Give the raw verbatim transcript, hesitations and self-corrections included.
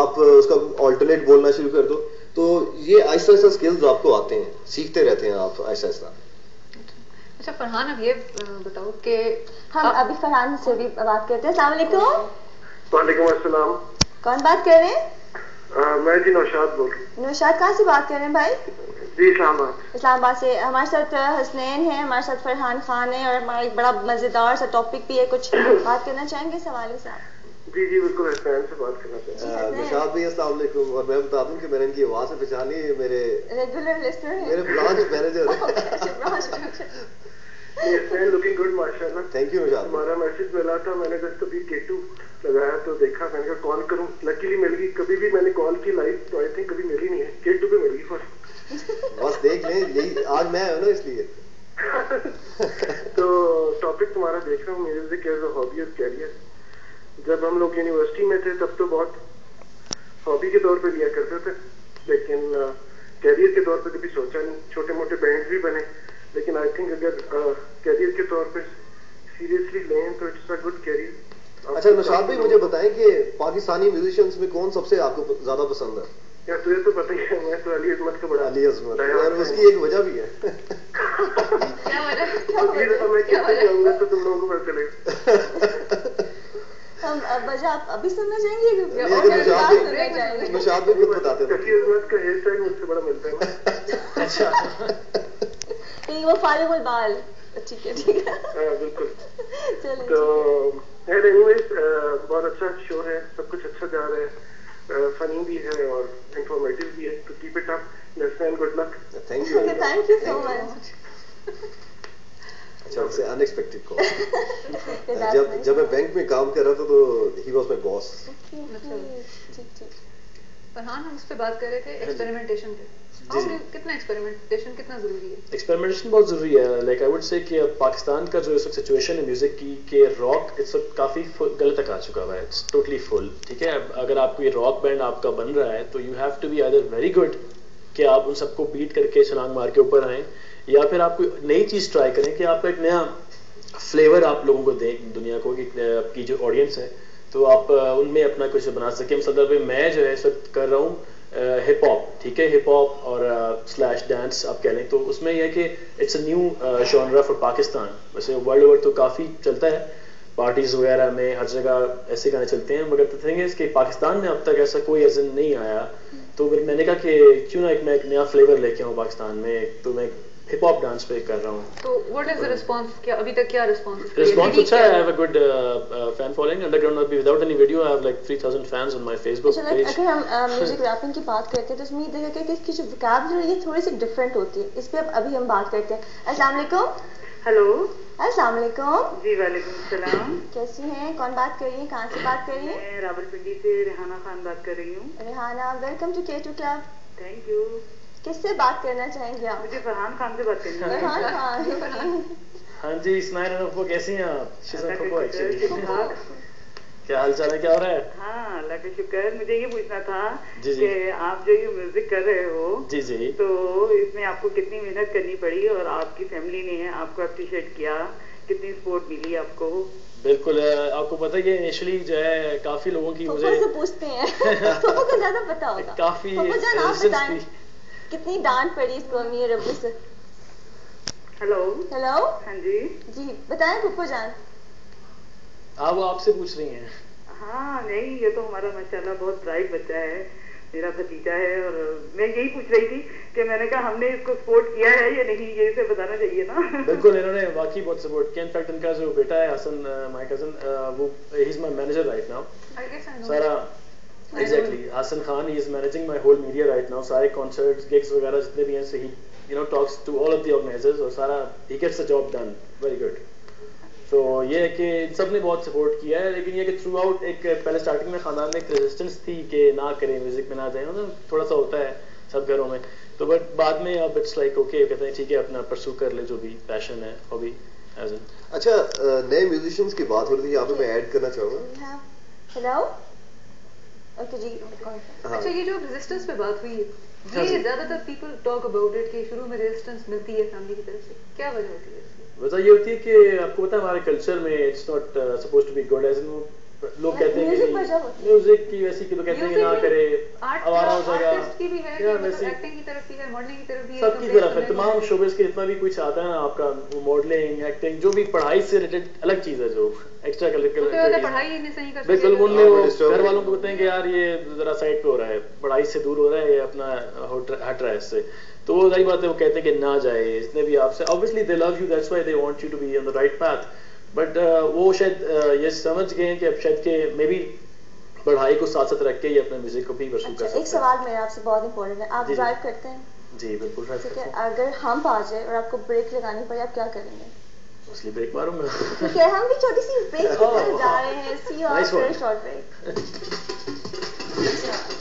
آپ اس کا آلٹرनेٹ بولنا شروع کر دو. تو یہ آہستہ آہستہ اسکلز آپ کو آتے ہیں, سیکھتے رہتے ہیں آپ آہستہ آہستہ. اچھا فرحان, اب یہ بتاؤ کہ ہم ابھی فرحان سے بھی بات کرتے ہیں. السلام علیکم. وعلیکم السلام. کون بات کر رہے ہیں؟ میں جی نوشاد بول رہی ہوں. نوشاد کہاں سے بات کر رہے ہیں بھائی؟ جی اسلام آباد. اسلام آباد سے. ہمارے ساتھ حسنین ہیں, ہمارے ساتھ فرحان خان ہیں, اور ہمارا ایک بڑا مزیدار سا ٹاپک بھی ہے. کچھ بات کرنا چاہیں گے اس حوالے سے آپ؟ جی جی بالکل حسنین سے بات کرنا چاہتے ہیں. نشاط بھائی السلام علیکم. اور میں بتا دوں کہ میں نے ان کی آواز سے پہچانی, میرے ریگولر لسنر ہیں, میرے branch manager. Hasnain looking good ماشاء اللہ. تھینک یو نشاط. ہمارا میسج ملا تھا, میں نے جسٹ ابھی کے ٹو لگایا تو دیکھا, میں نے کہا کال کروں. لکیلی مل گئی. کبھی بھی میں نے کال کی لائیو تو آئی تھنک کبھی ملی نہیں ہے, کے ٹو پہ مل گئی فرسٹ. بس دیکھ لیں, یہی آج میں ہوں نا اس لیے. تو ٹاپک تمہارا دیکھ رہا ہوں, میوزک ایز اے ہابی اور کیریئر. جب ہم لوگ یونیورسٹی میں تھے تب تو بہت ہابی کے طور پہ لیا کرتے تھے, لیکن کیریئر کے طور پہ کبھی سوچا نہیں. چھوٹے موٹے بینڈ بھی بنے, لیکن آئی تھنک اگر کیریئر کے طور پہ سیریسلی لیں تو اٹس اے گڈ کیریئر. اچھا نشاط بھائی مجھے بتائیں کہ پاکستانی میوزیشینس میں کون سب سے آپ کو زیادہ پسند ہے؟ یار تجھے تو پتہ ہی ہے, میں تو علی عظمت کا بڑا. علی عظمت, اور اس کی ایک وجہ بھی ہے. کیا وجہ؟ میں کیا جاؤں گا تو تم لوگوں کو پتہ چلے گا. ہم وجہ آپ ابھی سننا چاہیں گے؟ نشاط بھائی خود بتاتے ہیں. علی عظمت کا ہیئر اسٹائل مجھ سے بڑا ملتا ہے. اچھا نہیں وہ فارغ البال. ٹھیک ہے ٹھیک ہے بالکل. چلیں تو اینی ویز بہت اچھا شو ہے, سب کچھ اچھا جا رہا ہے, فنی بھی ہے اور انفارمیٹو بھی ہے. تو keep it up let's good luck. Thank you thank you so much. اچھا سے ان ایکسپیکٹڈ کال. جب جب میں بینک میں کام کر رہا تھا تو ہی واز مائی باس. فرحان ہم اس پہ بات کر رہے تھے ایکسپیریمنٹیشن پہ. کتنا ایکسپیریمنٹیشن کتنا ضروری ہے؟ ایکسپیریمنٹیشن بہت ضروری ہے. لائک آئی وڈ سے کہ پاکستان کا جو اس وقت سچویشن ہے میوزک کی, کہ راک اس وقت کافی گلے تک آ چکا ہوا ہے. It's totally full. ٹھیک ہے, اگر آپ کو یہ راک بینڈ آپ کا بن رہا ہے تو you have to be either very good کہ آپ ان سب کو بیٹ کر کے چھلانگ مار کے اوپر آئیں, یا پھر آپ کوئی نئی چیز ٹرائی کریں کہ آپ ایک نیا فلیور آپ لوگوں کو دیں دنیا کو, آپ کی جو آڈینس ہے تو آپ ان میں اپنا کچھ بنا سکیں. مثلاً پہ میں جو ہے اس وقت کر رہا ہوں ہپ ہاپ. ٹھیک ہے, ہپ ہاپ اور سلیش ڈانس آپ کہہ لیں. تو اس میں یہ ہے کہ it's a new genre for Pakistan. ویسے ورلڈ اوور تو کافی چلتا ہے, پارٹیز وغیرہ میں ہر جگہ ایسے گانے چلتے ہیں, مگر تھنگ از کہ پاکستان میں اب تک ایسا کوئی ایزن نہیں آیا. تو میں نے کہا کہ کیوں نہ ایک میں ایک نیا فلیور لے کے آؤں پاکستان میں. تو میں ہپ ہاپ ڈانس پہ کر رہا ہوں. تو واٹ از دا رسپانس؟ کیا ابھی تک کیا رسپانس؟ رسپانس اچھا ہے. I have a good fan following. Underground ابھی without any video I have like three thousand fans on my facebook page. اگر ہم میوزک ریپنگ کی بات کرتے ہیں تو اس میں یہ دیکھا کہ اس کی جو وکیبلری ہے تھوڑی سی ڈفرینٹ ہوتی ہے. اس پہ ابھی ہم بات کرتے ہیں. السلام علیکم. ہلو. السلام علیکم. جی وعلیکم السلام. کیسی ہیں؟ کون بات کر رہی ہیں؟ کہاں سے بات کر رہی ہیں؟ میں راولپنڈی سے ریحانہ خان بات کر رہی ہوں. Rehana welcome to K two club. Thank you. کس سے بات کرنا چاہیں گے آپ؟ مجھے فرحان خان سے بات کرنی ہے. فرحان خان. ہاں جی اسماعیل ابو کیسی ہیں آپ؟ کیا حال چال ہے, کیا ہو رہا ہے؟ ہاں اللہ کا شکر. مجھے یہ پوچھنا تھا کہ آپ جو یہ میوزک کر رہے ہو جی جی تو اس میں آپ کو کتنی محنت کرنی پڑی اور آپ کی فیملی نے آپ کو اپریشیٹ کیا, کتنی سپورٹ ملی آپ کو؟ بالکل, آپ کو پتہ ہے کہ انیشلی جو ہے کافی لوگوں کی مجھے سے پوچھتے ہیں پھوپھو کو زیادہ پتا ہوگا. کافی کتنی ڈانٹ پڑی اس کو امیر ابو سے. ہلو. ہلو. ہاں جی جی بتائیں پھوپھو جان. ہاں وہ آپ سے پوچھ رہی ہیں. ہاں نہیں یہ تو ہمارا ماشاءاللہ بہت برائٹ بچہ ہے, میرا بھتیجا ہے. اور میں یہی پوچھ رہی تھی کہ میں نے کہا ہم نے اس کو سپورٹ کیا ہے یا نہیں, یہ اسے بتانا چاہیے نا. بالکل انہوں نے واقعی بہت سپورٹ کیا. انفیکٹ ان کا جو بیٹا ہے حسن, مائی کزن, وہ he is my manager right now. سارا exactly Hassan Khan, he is managing my whole media right now. سارے کانسرٹس گگس وغیرہ جتنے بھی ہیں سے he you know talks to all of the organizers, اور سارا ہی gets a job done very good. تو یہ ہے کہ ان سب نے بہت سپورٹ کیا ہے. لیکن یہ کہ تھرو آؤٹ ایک پہلے اسٹارٹنگ میں خاندان میں ایک ریزسٹنس تھی کہ نہ کریں میوزک میں نہ جائیں, تھوڑا سا ہوتا ہے سب گھروں میں. تو بٹ بعد میں اب اٹس لائک اوکے کہتے ہیں ٹھیک ہے اپنا پرسو کر لے جو بھی پیشن ہے ہابی ایز این. اچھا نئے میوزیشینس کی بات ہو رہی تھی, یہاں پہ میں ایڈ کرنا چاہوں گا. ہیلو. اوکے جی. اچھا یہ جو ریزسٹنس پہ بات ہوئی ہے یہ زیادہ تر پیپل ٹاک اباؤٹ اٹ کہ شروع میں ریزسٹنس ملتی ہے فیملی کی طرف سے, کیا وجہ ہوتی ہے؟ وجہ یہ ہوتی ہے کہ آپ کو پتا ہے ہمارے کلچر میں it's not suppose to be good, as ان لوگ کہتے ہیں میوزک پر جب ہوتی ہے میوزک کی ویسی کہ تو کہتے ہیں کہ نہ کرے آوارہ ہو جائے گا آرٹسٹ کی بھی ہے یا کہ ویسی ایکٹنگ کی طرف بھی ہے ماڈلنگ کی طرف بھی ہے سب کی طرف ہے تمام شعبے کے جتنا بھی کچھ آتا ہے نا آپ کا ماڈلنگ ایکٹنگ جو بھی پڑھائی سے ریلیٹڈ الگ چیز ہے جو ایکسٹرا کریکولر پڑھائی نہیں صحیح کر بالکل ان میں وہ گھر والوں کو کہتے ہیں کہ یار یہ ذرا سائڈ پہ ہو رہا ہے پڑھائی سے دور ہو رہا ہے یہ اپنا ہٹ رہا ہے اس سے تو وہ ظاہر بات ہے وہ کہتے ہیں کہ نہ جائے جتنے بھی آپ سے obviously they love you that's why they want you to be on the right path but وہ شاید یہ سمجھ گئے ہیں کہ اب شاید کہ مے بی پڑھائی کو ساتھ ساتھ رکھ کے یہ اپنے میوزک کو بھی پرسو کر سکتے ہیں. ایک سوال میرا آپ سے بہت امپورٹنٹ ہے آپ ڈرائیو کرتے ہیں؟ جی بالکل ٹھیک ہے اگر ہم آ جائے اور آپ کو بریک لگانی پڑے آپ کیا کریں گے؟ اس لیے بریک ماروں گا. ٹھیک ہے ہم بھی چھوٹی سی بریک کی طرف جا رہے ہیں see you after short break.